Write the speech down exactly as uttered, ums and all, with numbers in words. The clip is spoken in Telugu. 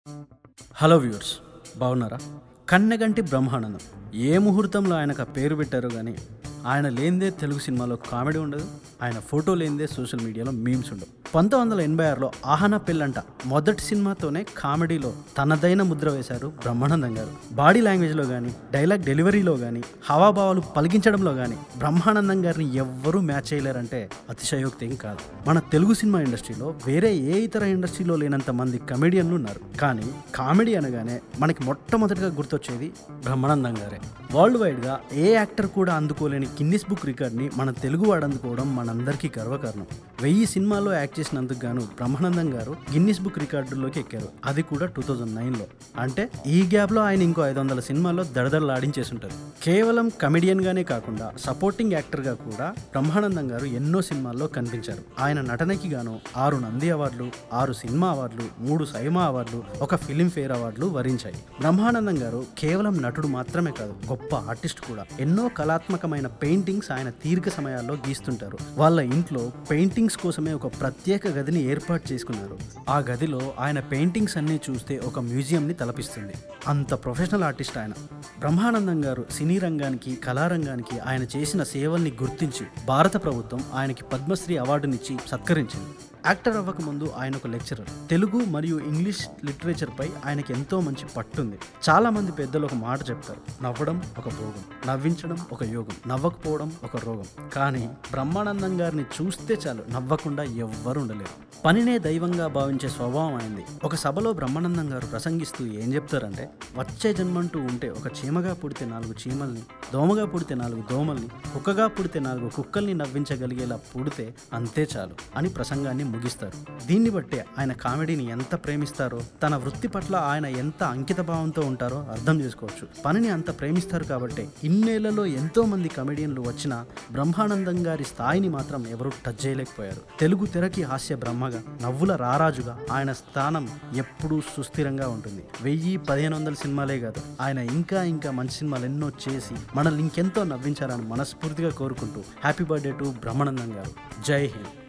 హలో వ్యూవర్స్, బాగున్నారా? కన్నెగంటి బ్రహ్మానందం. ఏ ముహూర్తంలో ఆయనకు ఆ పేరు పెట్టారో కానీ ఆయన లేనిదే తెలుగు సినిమాలో కామెడీ ఉండదు, ఆయన ఫోటో లేనిదే సోషల్ మీడియాలో మీమ్స్ ఉండవు. పంతొమ్మిది వందల ఎనభై ఆరులో ఆహనా పెళ్ళంట మొదటి సినిమాతోనే కామెడీలో తనదైన ముద్ర వేశారు బ్రహ్మానందం గారు. బాడీ లాంగ్వేజ్లో కానీ, డైలాగ్ డెలివరీలో కానీ, హావాభావాలు పలికించడంలో కానీ బ్రహ్మానందం గారిని ఎవ్వరూ మ్యాచ్ చేయలేరంటే అతిశయోక్తి ఏం కాదు. మన తెలుగు సినిమా ఇండస్ట్రీలో వేరే ఏ ఇతర ఇండస్ట్రీలో లేనంత మంది కమెడియన్లు ఉన్నారు. కానీ కామెడీ అనగానే మనకి మొట్టమొదటిగా గుర్తొచ్చేది బ్రహ్మానందం గారే. వరల్డ్ వైడ్గా ఏ యాక్టర్ కూడా అందుకోలేని గిన్నిస్ బుక్ రికార్డ్ని మన తెలుగు వాడు అందుకోవడం మనందరికీ గర్వకారణం. వెయ్యి సినిమాల్లో యాక్ట్ చేసినందుకు గాను బ్రహ్మానందం గారు గిన్నిస్ బుక్ రికార్డుల్లోకి ఎక్కారు. అది కూడా టూ థౌజండ్ నైన్లో. అంటే ఈ గ్యాప్లో ఆయన ఇంకో ఐదు వందల సినిమాల్లో దడదడలాడించేసుంటారు. కేవలం కమెడియన్గానే కాకుండా సపోర్టింగ్ యాక్టర్గా కూడా బ్రహ్మానందం గారు ఎన్నో సినిమాల్లో కనిపించారు. ఆయన నటనకి గాను ఆరు నంది అవార్డులు, ఆరు సినిమా అవార్డులు, మూడు సైమా అవార్డులు, ఒక ఫిలింఫేర్ అవార్డులు వరించాయి. బ్రహ్మానందం గారు కేవలం నటుడు మాత్రమే కాదు, గొప్ప ఆర్టిస్ట్ కూడా. ఎన్నో కళాత్మకమైన పెయింటింగ్స్ ఆయన తీరిక సమయాల్లో గీస్తుంటారు. వాళ్ళ ఇంట్లో పెయింటింగ్స్ కోసమే ఒక ప్రత్యేక గదిని ఏర్పాటు చేసుకున్నారు. ఆ గదిలో ఆయన పెయింటింగ్స్ అన్నీ చూస్తే ఒక మ్యూజియంని తలపిస్తుంది. అంత ప్రొఫెషనల్ ఆర్టిస్ట్ ఆయన. బ్రహ్మానందం గారు సినీ రంగానికి, కళారంగానికి ఆయన చేసిన సేవల్ని గుర్తించి భారత ప్రభుత్వం ఆయనకి పద్మశ్రీ అవార్డునిచ్చి సత్కరించింది. యాక్టర్ అవ్వకముందు ఆయన ఒక లెక్చరర్. తెలుగు మరియు ఇంగ్లీష్ లిటరేచర్పై ఆయనకి ఎంతో మంచి పట్టుంది. చాలా మంది పెద్దలు ఒక మాట చెప్తారు: నవ్వడం ఒక భోగం, నవ్వించడం ఒక యోగం, నవ్వకపోవడం ఒక రోగం. కానీ బ్రహ్మానందం గారిని చూస్తే చాలు నవ్వకుండా ఎవ్వరు ఉండలేరు. పనినే దైవంగా భావించే స్వభావం అయింది. ఒక సభలో బ్రహ్మానందం గారు ప్రసంగిస్తూ ఏం చెప్తారంటే, వచ్చే జన్మంటూ ఉంటే ఒక చీమగా పుడితే నాలుగు చీమల్ని, దోమగా పుడితే నాలుగు దోమల్ని, కుక్కగా పుడితే నాలుగు కుక్కల్ని నవ్వించగలిగేలా పుడితే అంతే చాలు అని ప్రసంగాన్ని ముగిస్తారు. దీన్ని బట్టే ఆయన కామెడీని ఎంత ప్రేమిస్తారో, తన వృత్తి పట్ల ఆయన ఎంత అంకిత భావంతో ఉంటారో అర్థం చేసుకోవచ్చు. పనిని అంత ప్రేమిస్తారు కాబట్టి ఇన్నేళ్లలో ఎంతో మంది కమెడియన్లు వచ్చినా బ్రహ్మానందం గారి స్థాయిని మాత్రం ఎవరూ టచ్ చేయలేకపోయారు. తెలుగు తెరకి హాస్య బ్రహ్మగా, నవ్వుల రారాజుగా ఆయన స్థానం ఎప్పుడూ సుస్థిరంగా ఉంటుంది. వెయ్యి పదిహేను వందల సినిమాలే కాదు, ఆయన ఇంకా ఇంకా మంచి సినిమాలు ఎన్నో చేసి మనల్ని ఇంకెంతో నవ్వించాలని మనస్ఫూర్తిగా కోరుకుంటూ హ్యాపీ బర్త్డే టు బ్రహ్మానందం గారు. జై హింద్.